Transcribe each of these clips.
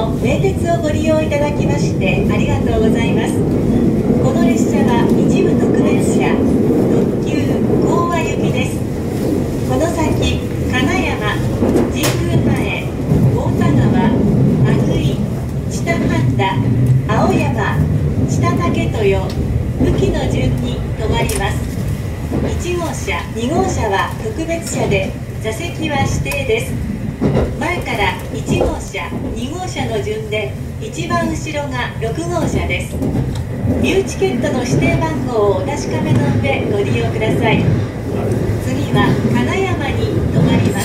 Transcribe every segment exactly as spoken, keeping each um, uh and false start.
も名鉄をご利用いただきましてありがとうございます。この列車は一部特別車特急講和行きです。この先金山、神宮前、大田川、阿久井、知多半田、青山、知多竹豊、武器の順に止まります。いち号車、に号車は特別車で座席は指定です。前からいち号車、に号車の順で一番後ろがろく号車です。ニューチケットの指定番号をお確かめの上ご利用ください。次は金山に止まります。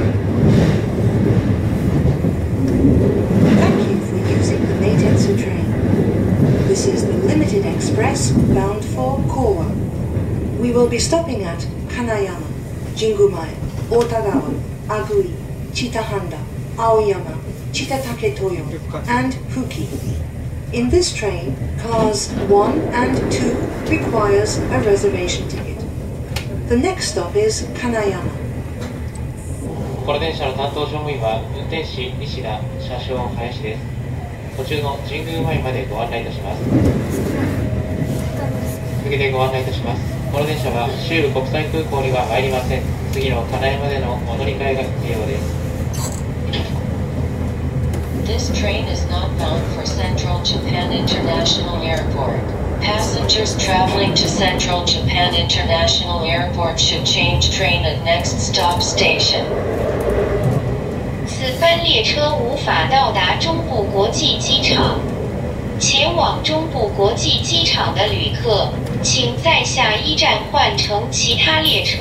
Thank you for using the Meitetsu train. This is the limited express bound for Kowa. We will be stopping at Kanayama, Jingumae, Otagawa, Agui, Chitahanda, Aoyama, Chitatake-toyo, and Fuki. In this train, cars one and two requires a reservation ticket. The next stop is Kanayama. この電車の担当乗務員は運転士西田、車掌林です。途中の神宮前までご案内いたします。次でご案内いたします。この電車は周部国際空港には参りません。次の金山でのお乗り換えが必要です。 This train is not bound for Central Japan International Airport. Passengers traveling to Central Japan International Airport should change train at next stop station. 此班列车无法到达中部国际机场。前往中部国际机场的旅客，请在下一站换乘其他列车。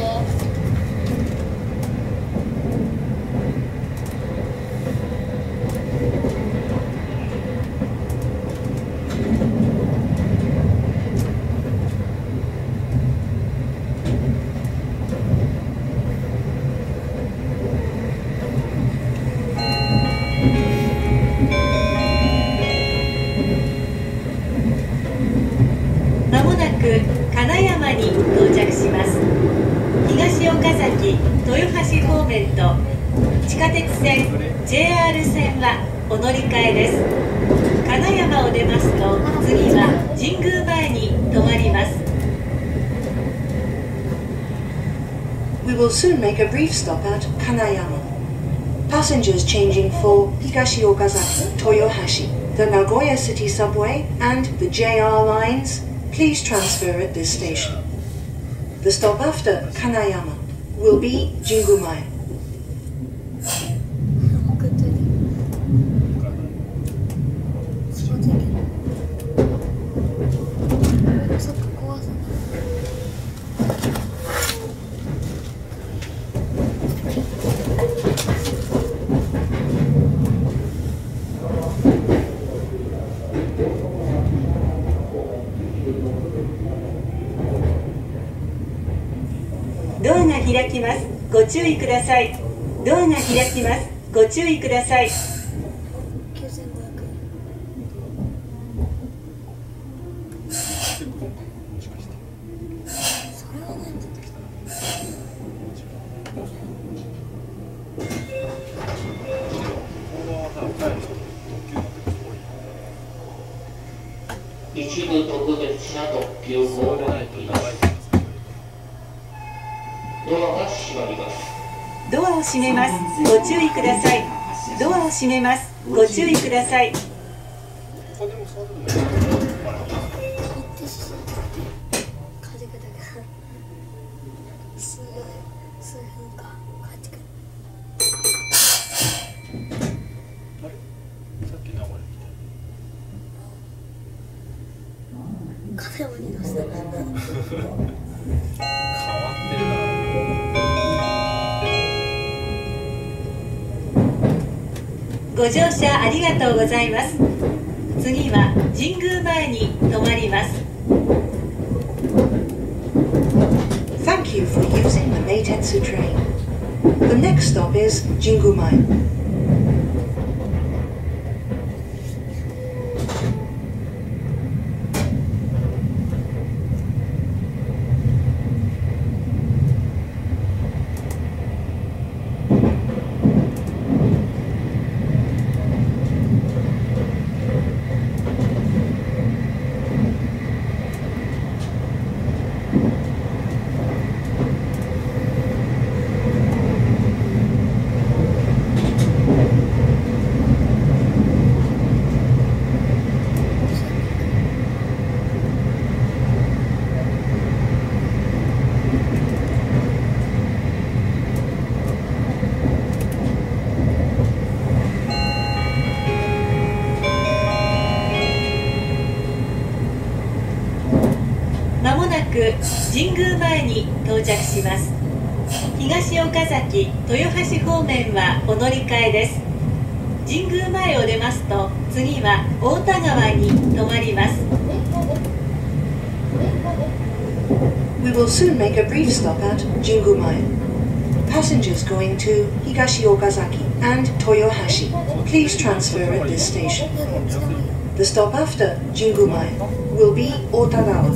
金山に到着します。東岡崎、豊橋方面と地下鉄線 ジェイアール 線はお乗り換えです。金山を出ますと次は神宮前に止まります。 We will soon make a brief stop at Kanayama. Passengers changing for Higashi Okazaki, Toyohashi, the Nagoya City Subway and the J R lines, please transfer at this station. The stop after Kanayama will be Jingumae. ドアが開きます。ご注意ください。ドアが開きます。ご注意ください。 一部特別車特急号が入っています。ドアが閉まります。 ドアを閉めます。ご注意ください。ドアを閉めます。ご注意ください。ご乗車ありがとうございます。次は神宮前に止まります。 Thank you for using the Meitetsu train. The next stop is Jingumae. く神宮前に到着します。東岡崎豊橋方面はお乗り換えです。神宮前を出ますと次は太田川に停まります。 We will soon make a brief stop at Jingumae. Passengers going to Higashi-Okazaki and Toyohashi, please transfer at this station. The stop after Jingumae will be Otagawa.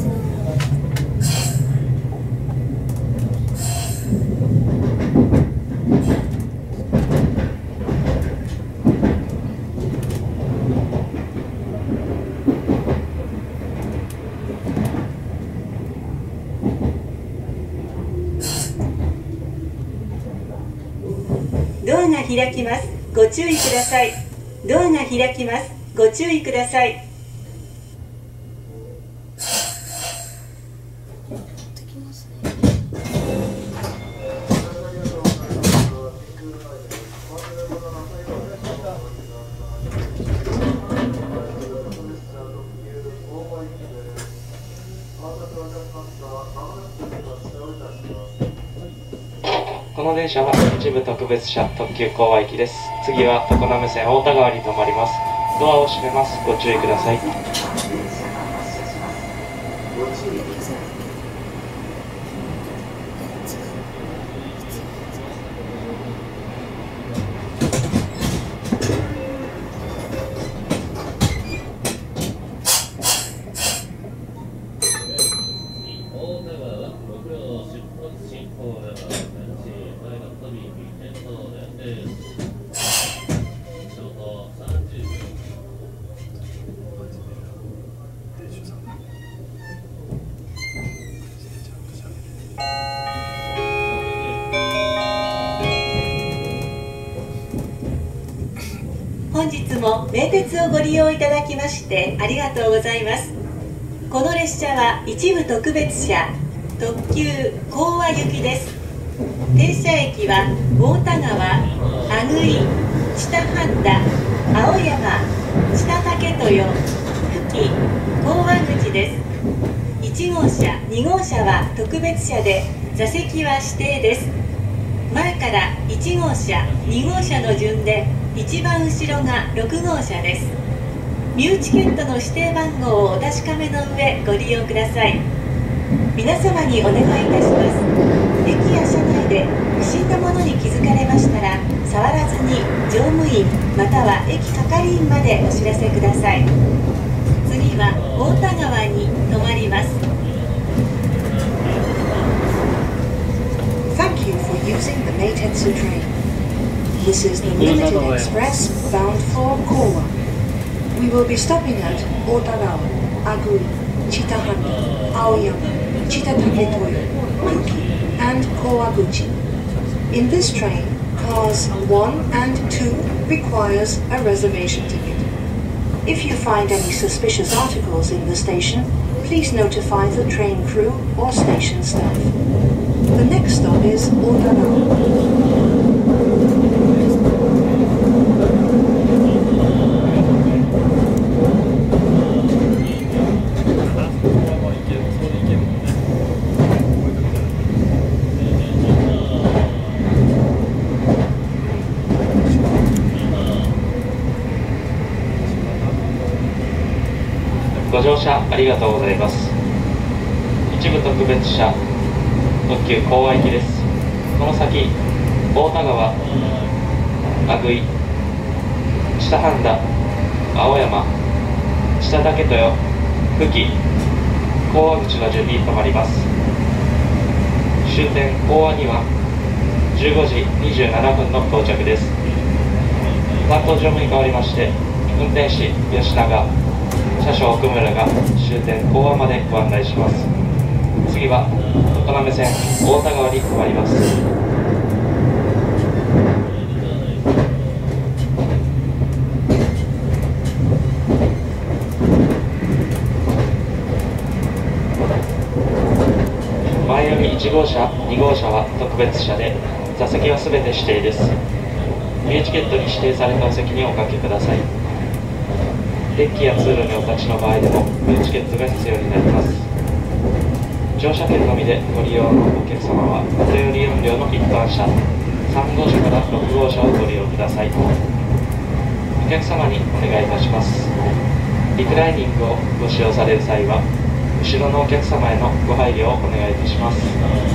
ドアが開きます。ご注意ください。ドアが開きます。ご注意ください。 この電車は一部特別車特急講和行きです。次は常滑線太田川に停まります。ドアを閉めます。ご注意ください。 本日も名鉄をご利用いただきましてありがとうございます。この列車は一部特別車特急講和行きです。停車駅は太田川、阿久井、知多半田、青山、知多竹豊、久喜、講和口です。いち号車、に号車は特別車で座席は指定です。前からいち号車、に号車の順で一番後ろがろく号車です。ミューチケットの指定番号をお確かめの上ご利用ください。皆様にお願いいたします。駅や車内で不審なものに気づかれましたら触らずに乗務員または駅係員までお知らせください。次は太田川に停まります。 Thank you for using the Meitetsu train. This is the limited express bound for Kowa. We will be stopping at Otagawa, Agui, Chitahanda, Aoyama, Chitatake-toyo, Kuki, and Kowaguchi. In this train, cars one and two requires a reservation ticket. If you find any suspicious articles in the station, please notify the train crew or station staff. The next stop is Otagawa. ご乗車ありがとうございます。一部特別車特急講和行きです。この先太田川、阿久井、知多半田、青山、知多竹豊、久喜、講和口の順に停まります。終点講和にはじゅうごじにじゅうななふんの到着です。担当乗務に代わりまして運転士吉永、車掌奥村が終点講和までご案内します。次は常滑線太田川に停まります。前よりいち号車、に号車は特別車で座席はすべて指定です。ミューチケットに指定されたお席におかけください。デッキや通路にお立ちの場合でもミューチケットが必要になります。 乗車券のみでご利用のお客様は元よりよん両の一般車さん号車からろく号車をご利用ください。お客様にお願いいたします。リクライニングをご使用される際は後ろのお客様へのご配慮をお願いいたします。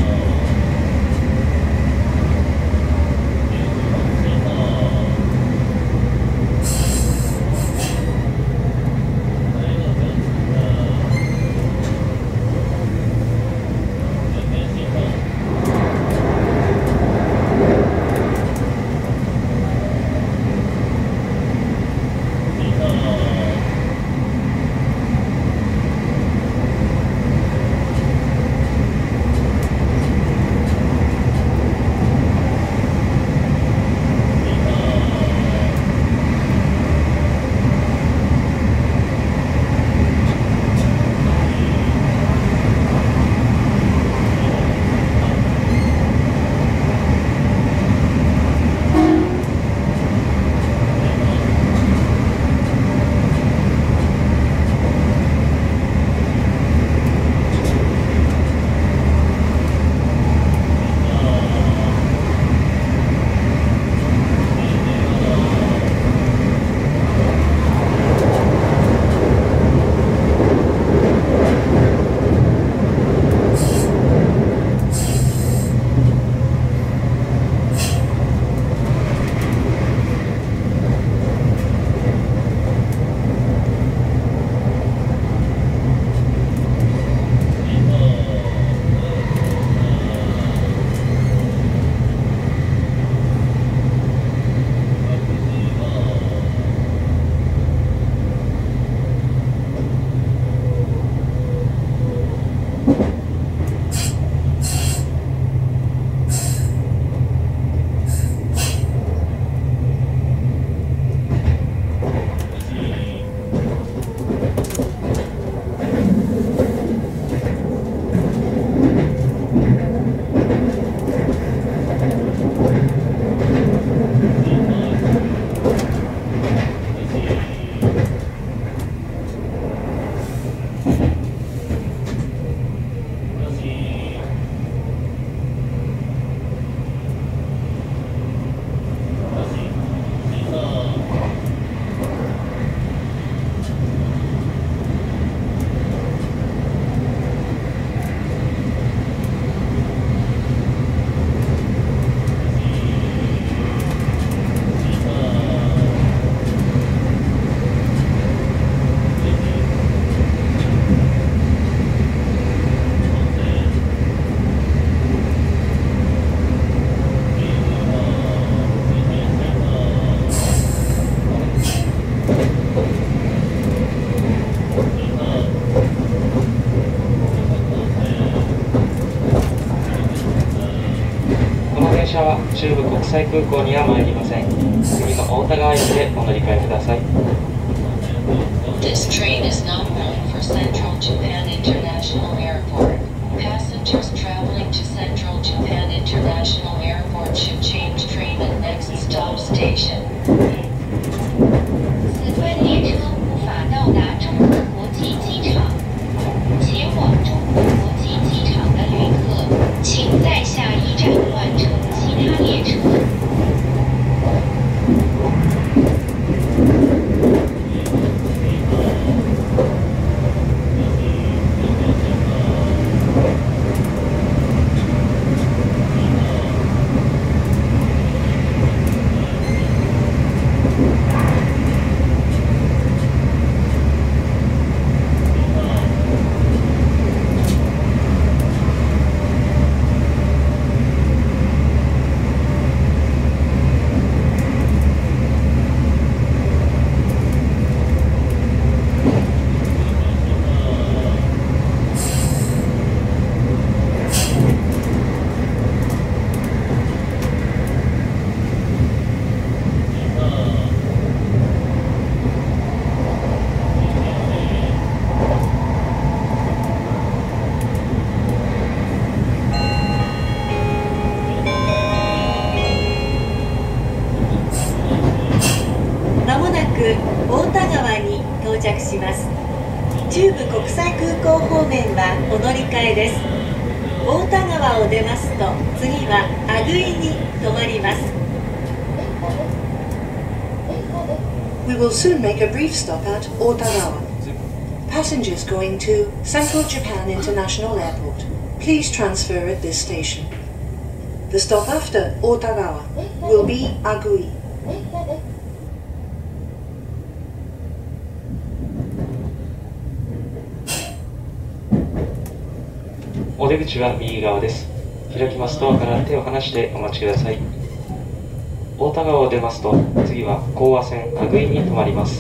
車は中部国際空港には参りません。次の大田川駅でお乗り換えください。 This train is not bound for Central Japan International Airport. Passengers traveling to Central Japan International Airport should change train at next stop station. 此班列车无法到达中部国际机场，前往中部国际机场的旅客，请在下一站换乘其他列车。 大田川に到着します。 中部国際空港方面はお乗り換えです。太田川を出ますと次は阿久井に停まります。 We will soon make a brief stop at Otagawa. Passengers going to Central Japan International Airport, please transfer at this station. The stop after Otagawa will be Agui. お出口は右側です。開きますドアから手を離してお待ちください。太田川を出ますと次は講和線阿久井に停まります。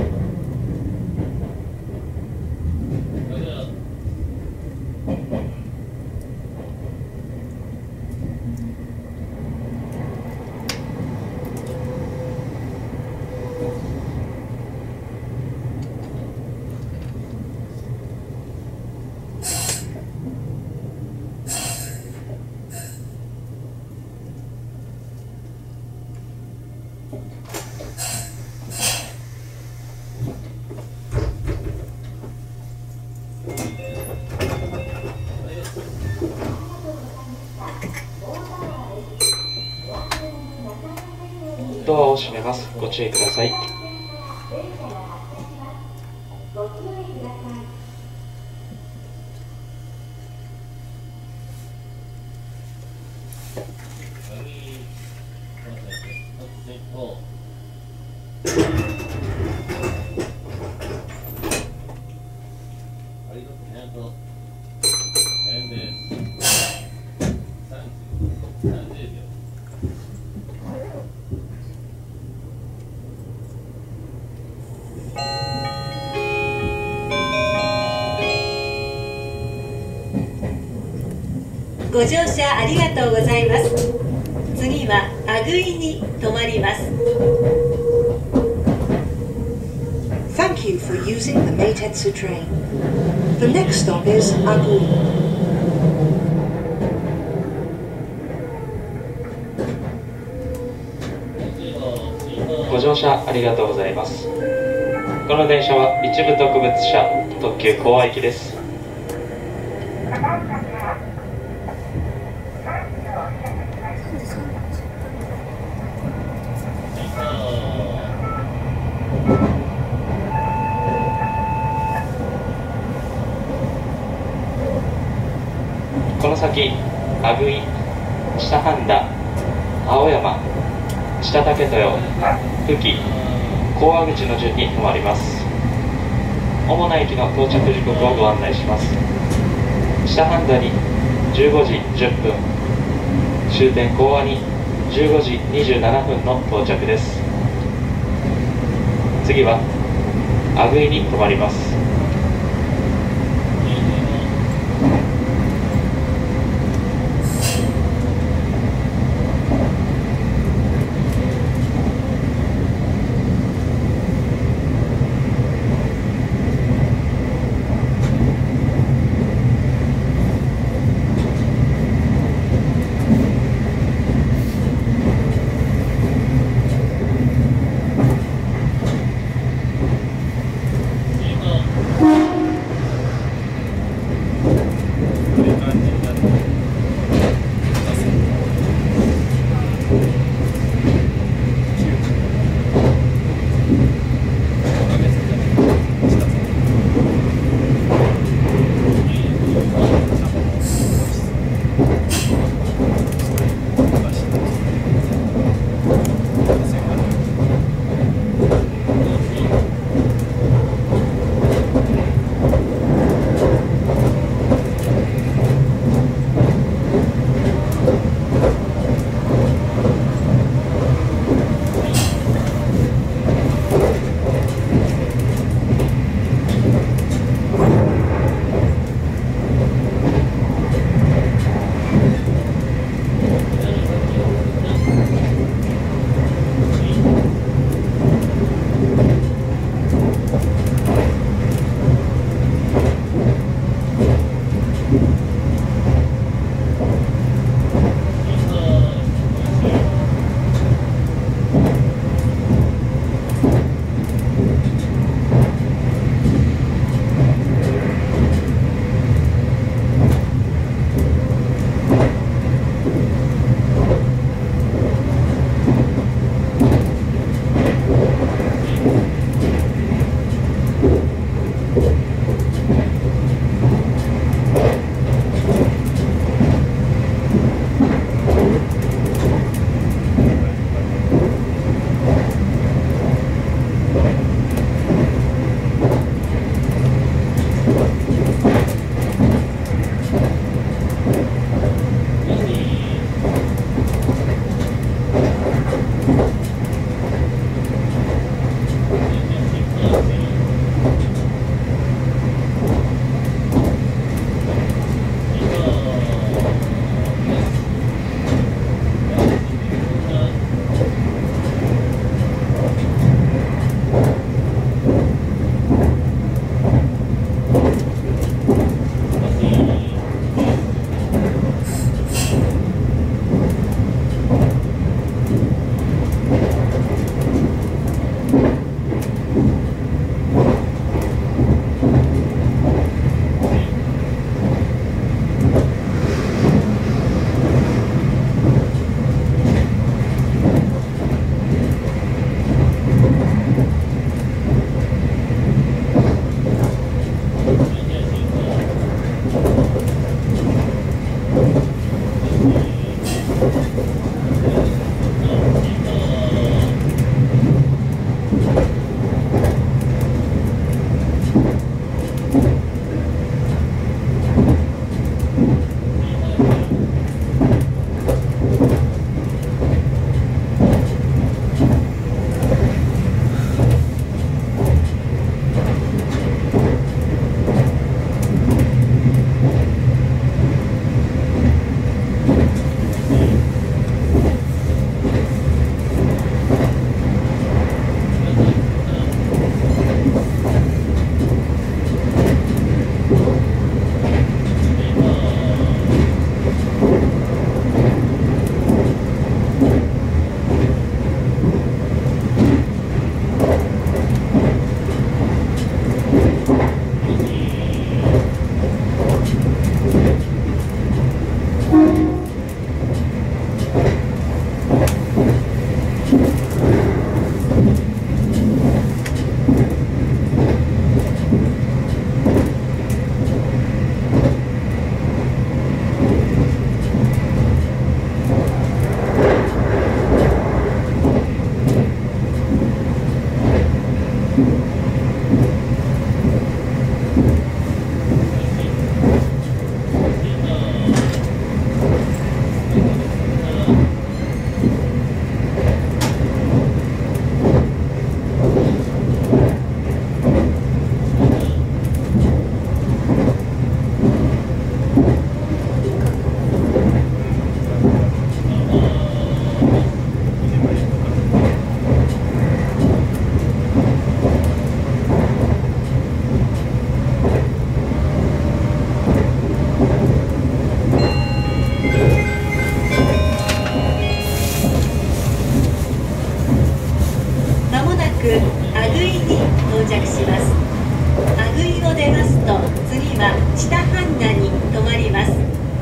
ドアを閉めます。ご注意ください。 ご乗車ありがとうございます。次は阿久井に停まります。 Thank you for using the Meitetsu train. The next stop is Agui. ご乗車ありがとうございます。この電車は一部特別車特急講和行きです。この先、阿久井、下半田、青山、下竹豊、久喜、講和口の順に停まります。主な駅の到着時刻をご案内します。下半田にじゅうごじじゅっぷん、終点講和にじゅうごじにじゅうななふんの到着です。次は阿久井に停まります。 アグイに到着します。アグイを出ますと次は知多半田に停まります。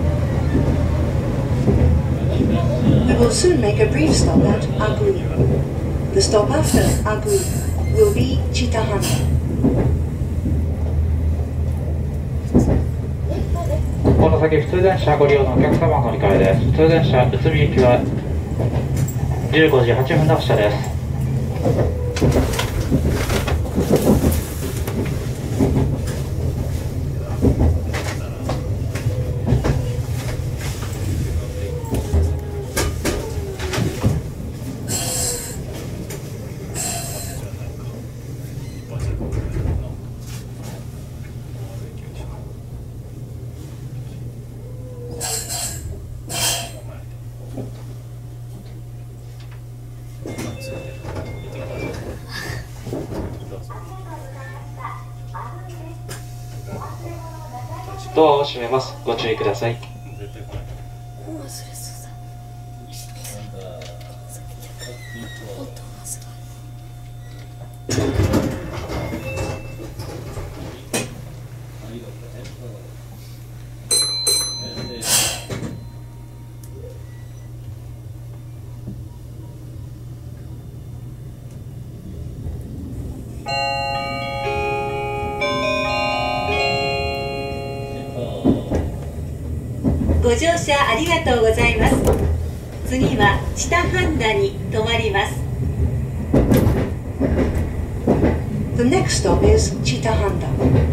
We will soon make a brief stop at Agui. The stop after Agui will be Chitahanda. この先普通電車ご利用のお客様の乗り換えです。普通電車宇都宮行きはじゅうごじはっぷんの発車です。ドアを閉めます。ご注意ください。 ご乗車ありがとうございます。次は知多半田に停まります。 The next stop is Chitahanda.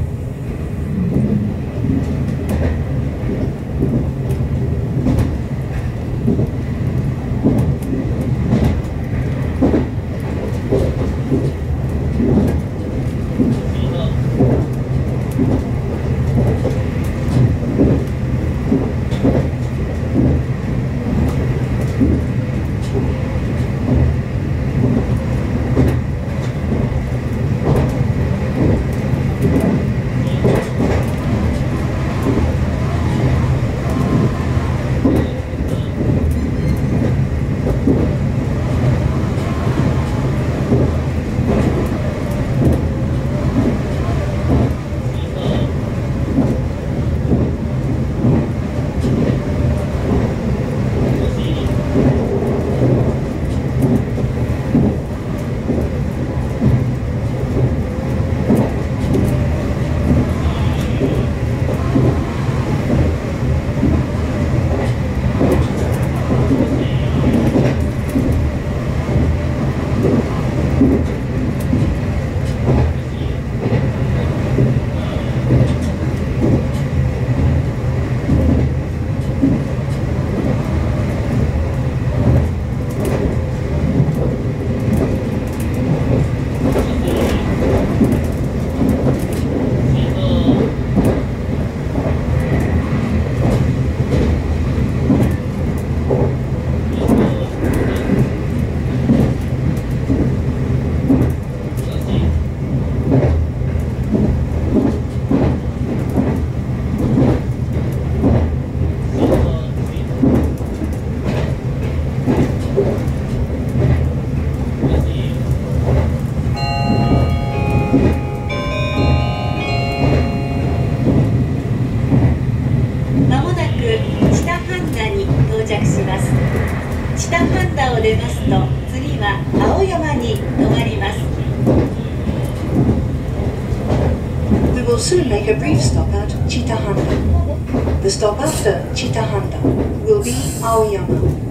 We will soon make a brief stop at Chitahanda. The stop after Chitahanda will be Aoyama.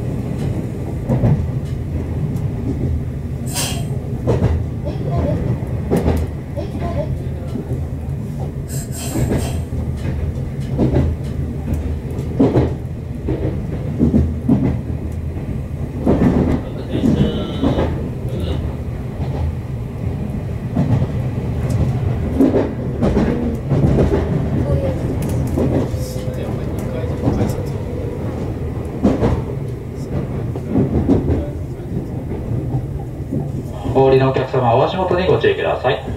お降りのお客様はお足元にご注意ください。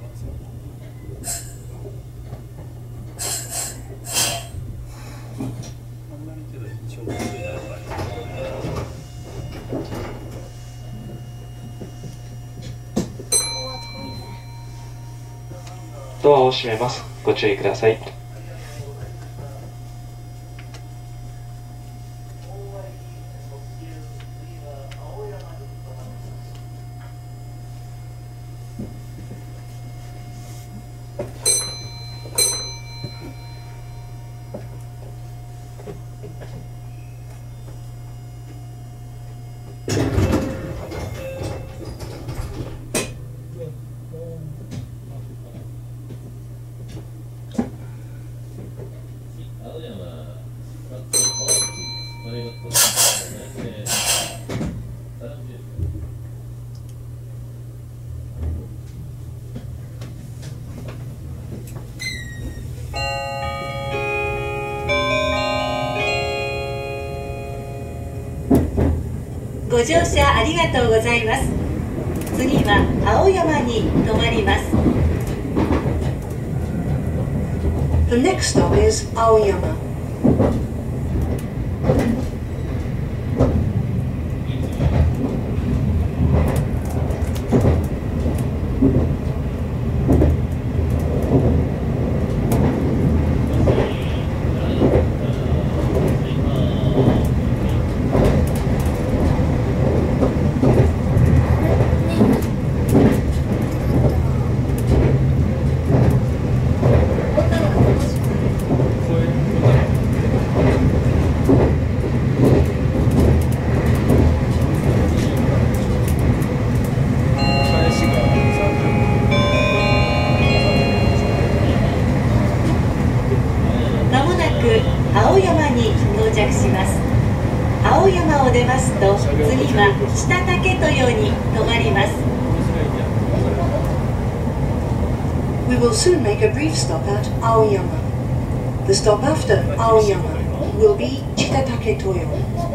うん。 ドアを閉めます。ご注意ください。 ご乗車ありがとうございます。次は青山に停まります。 The next stop is Aoyama. 青山に到着します。青山を出ますと、次は下竹豊に停まります。 We will soon make a brief stop at Aoyama. The stop after Aoyama will be Chitatake Toyo.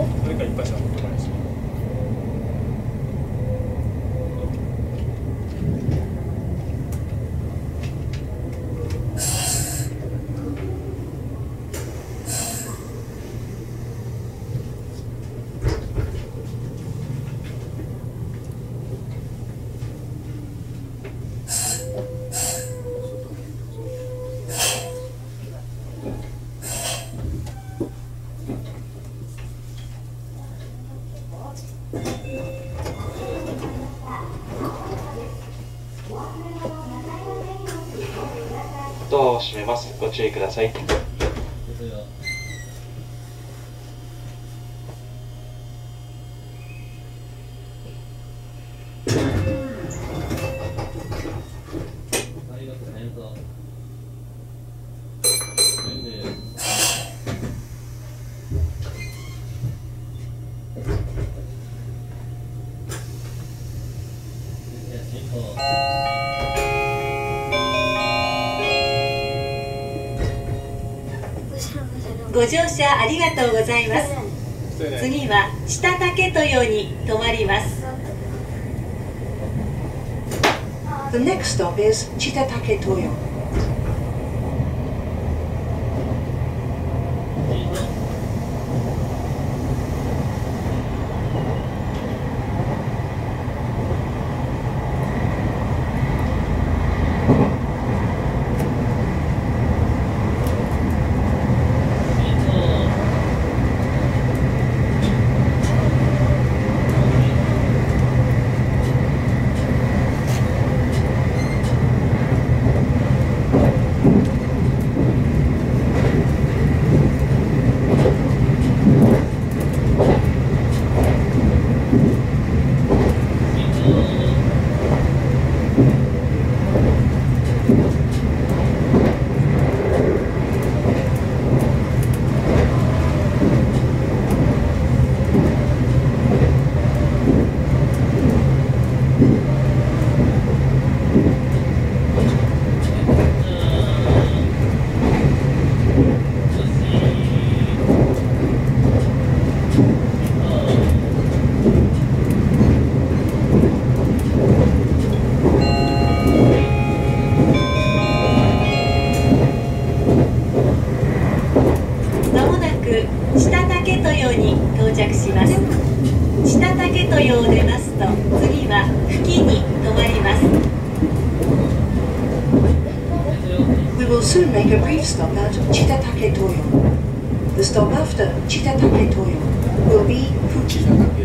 ドアを閉めます。ご注意ください。 ご乗車ありがとうございます。次は下竹豊に停まります。 The next stop is Chitatake Toyo. 下竹豊を出ますと、次は久喜に停まります。 We will soon make a brief stop at Chitatake Toyo. The stop after Chitatake Toyo will be Fuki.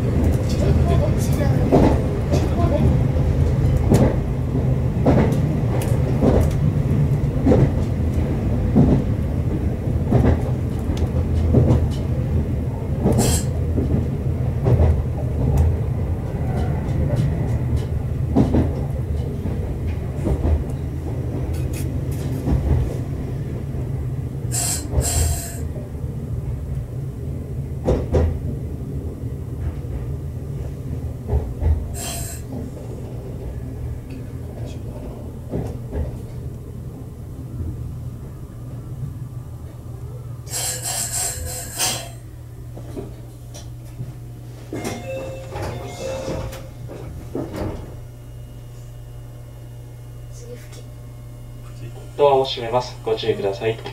ドアを閉めます。ご注意ください。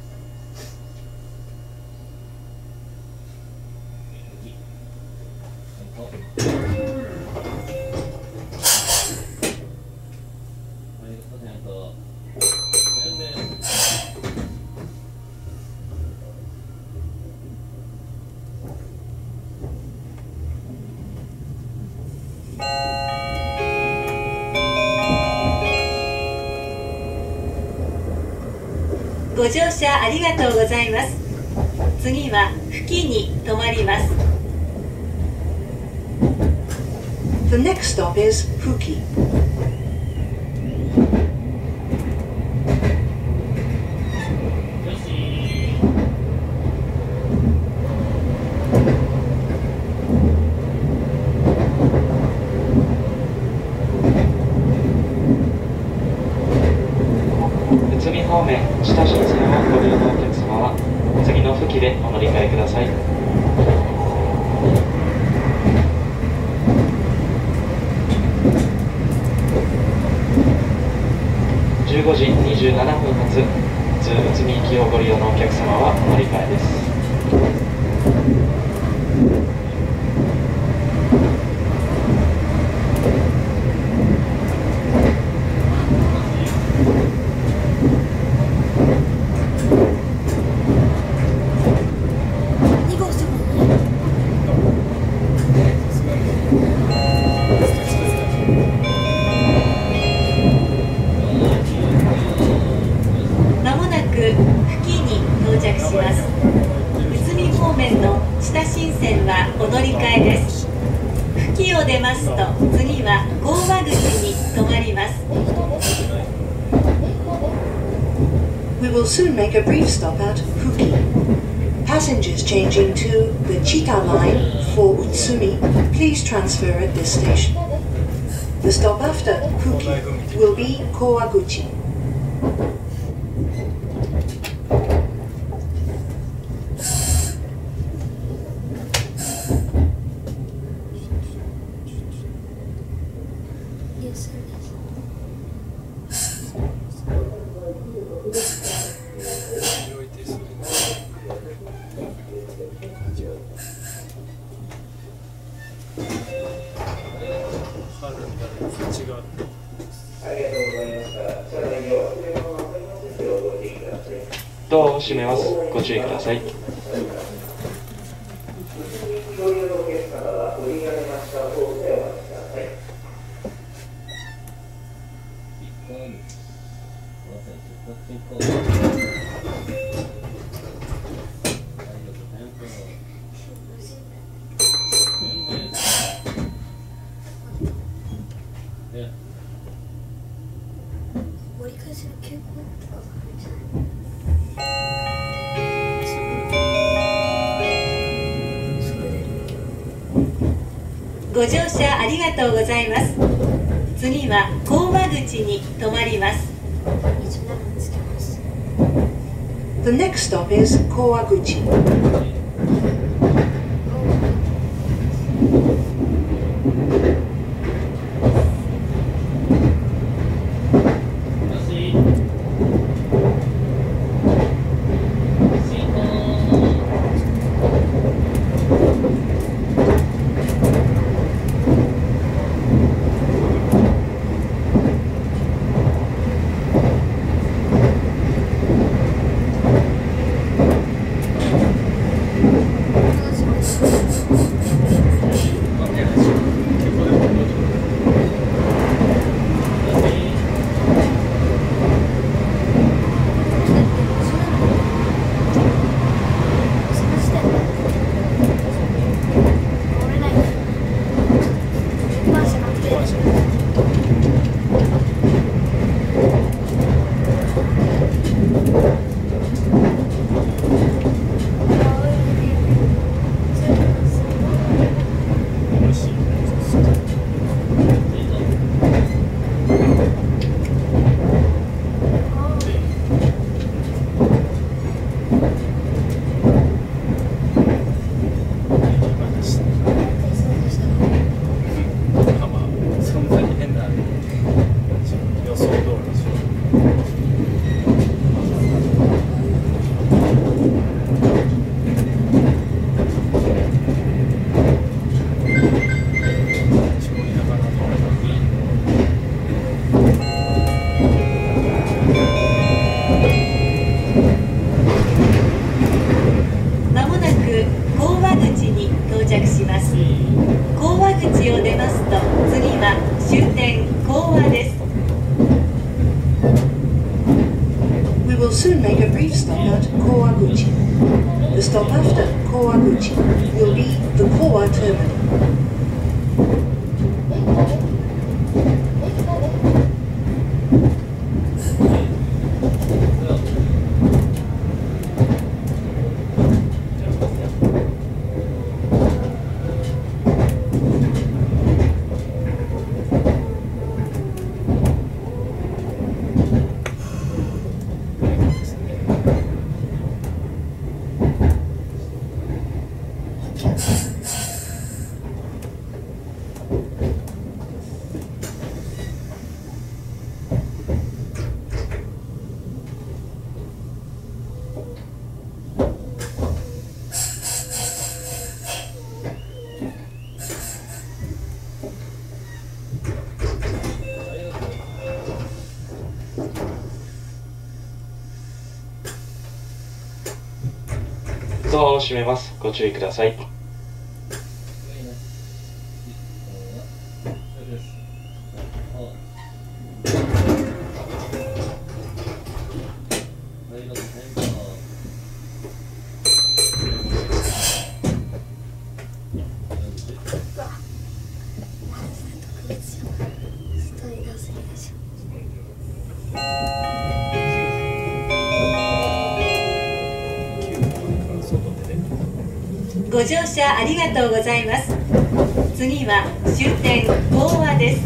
ご乗車ありがとうございます。次は付近に停まります。 The next stop is Fuki. 宇都宮方面知多新線をご利用のお客様は次の付近でお乗り換えください。じゅうごじにじゅうななふん発津宇都宮行きをご利用のお客様はお乗り換えです。 知多新線はお乗り換えです。付近を出ますと次は高和口に停まります。 We will soon make a brief stop at Fuki. Passengers changing to the Chita line for Utsumi, please transfer at this station. The stop after Fuki will be Kawaguchi. ドアを閉めます。ご注意ください。 ご乗車ありがとうございます。次は高和口に停まります。 The next stop is Kawaguchi. ド stopping at Kawaguchi. The stop after Kawaguchi will be the Kowa terminal. ドアを閉めます。ご注意ください。 ご乗車ありがとうございます。次は終点大和です。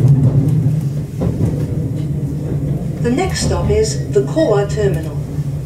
The next stop is the Kowa terminal.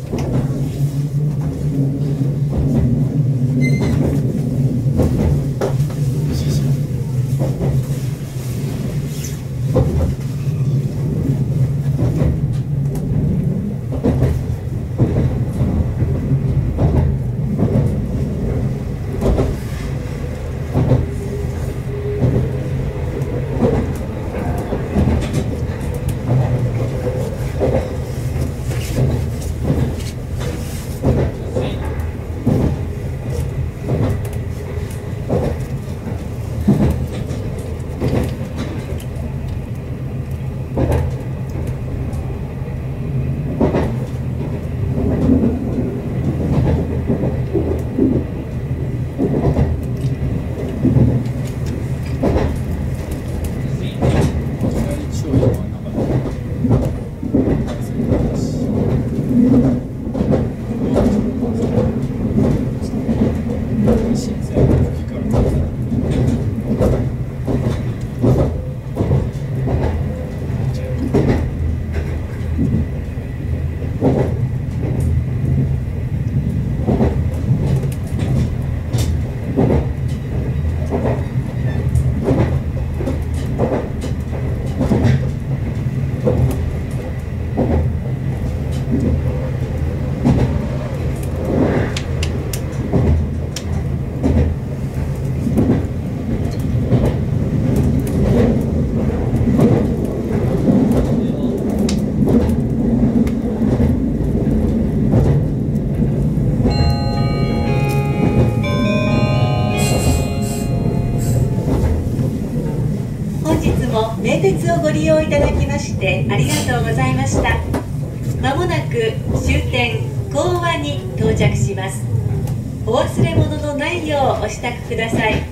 名鉄をご利用いただきましてありがとうございました。まもなく終点高和に到着します。お忘れ物のないようお支度ください。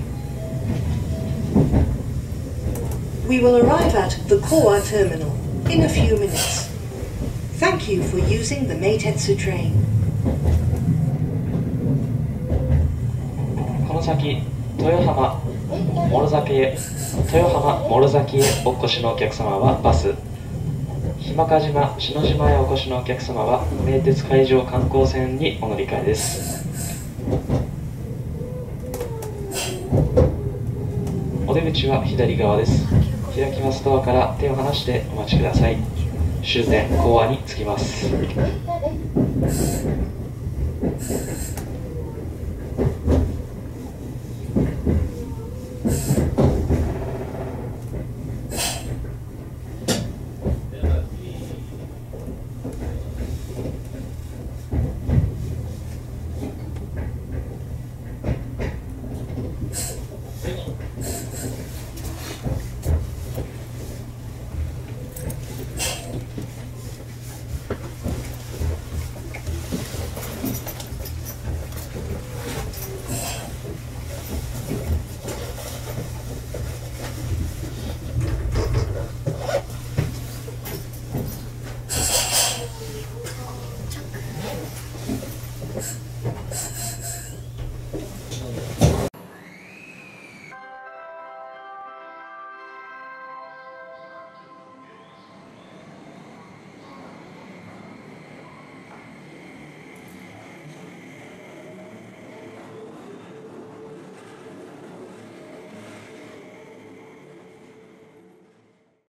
We will arrive at the Kowa terminal in a few minutes. Thank you for using the Meitetsu train. この先、豊浜、諸崎へ豊浜諸崎へお越しのお客様はバス、日間賀島篠島へお越しのお客様は名鉄海上観光船にお乗り換えです。お出口は左側です。開きますドアから手を離してお待ちください。終点高和に着きます。 ます。